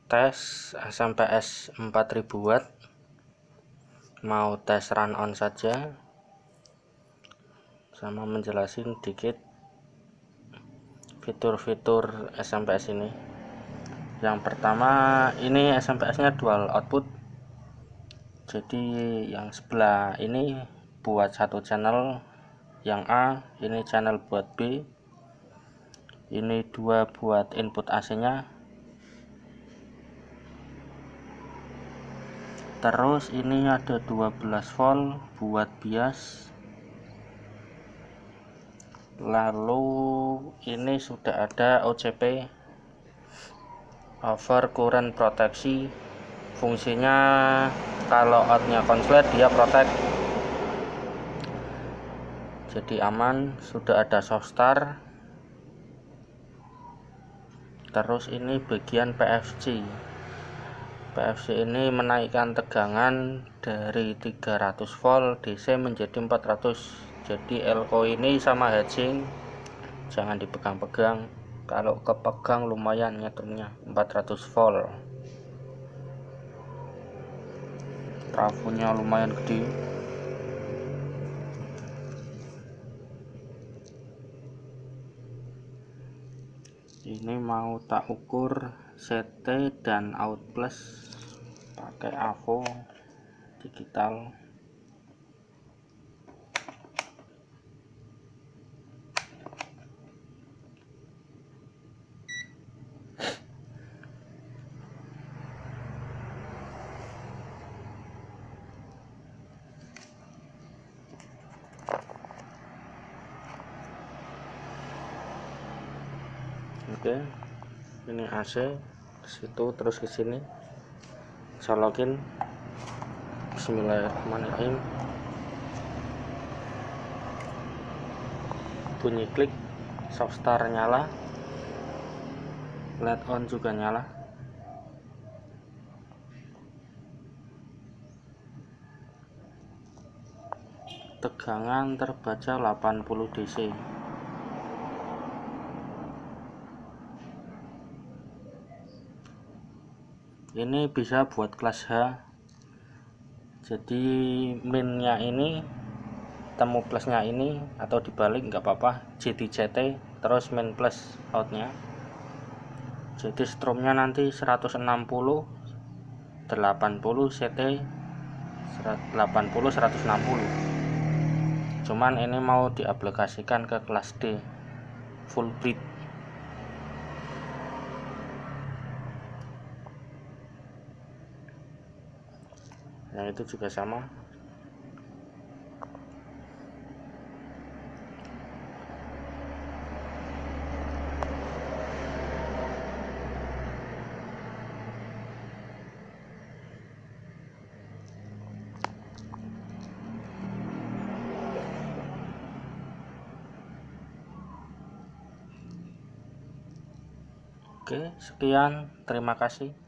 tes SMPS 4000 watt, mau tes run on saja sama menjelasin dikit fitur-fitur SMPS ini. Yang pertama, ini SMPS nya dual output, jadi yang sebelah ini buat satu channel, yang A ini channel buat B, ini 2 buat input AC nya. Terus ini ada 12 volt buat bias. Lalu ini sudah ada OCP, over current proteksi. Fungsinya kalau outnya konslet dia protect, jadi aman. Sudah ada soft start. Terus ini bagian PFC. PFC ini menaikkan tegangan dari 300 volt DC menjadi 400. Jadi elko ini sama heatsink, jangan dipegang-pegang. Kalau kepegang lumayan nyetrumnya, 400 volt. Trafonya lumayan gede. Ini mau tak ukur CT dan out plus pakai AVO digital. Oke, ini AC ke situ terus ke sini. Colokin. Bismillahirrahmanirrahim. Bunyi klik, soft start nyala, LED on juga nyala. Tegangan terbaca 80 DC. Ini bisa buat kelas H, jadi minnya ini temu plusnya ini, atau dibalik nggak apa-apa, JT terus min plus outnya. Jadi stromnya nanti 160 80 CT 80 160. Cuman ini mau diaplikasikan ke kelas D full bridge. Nah itu juga sama. Oke, sekian, terima kasih.